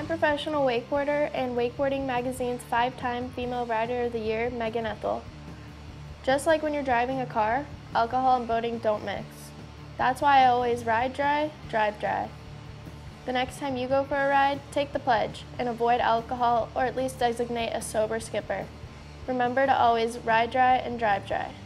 I'm professional wakeboarder and Wakeboarding Magazine's 5-time Female Rider of the Year, Meagan Ethell. Just like when you're driving a car, alcohol and boating don't mix. That's why I always ride dry, drive dry. The next time you go for a ride, take the pledge and avoid alcohol or at least designate a sober skipper. Remember to always ride dry and drive dry.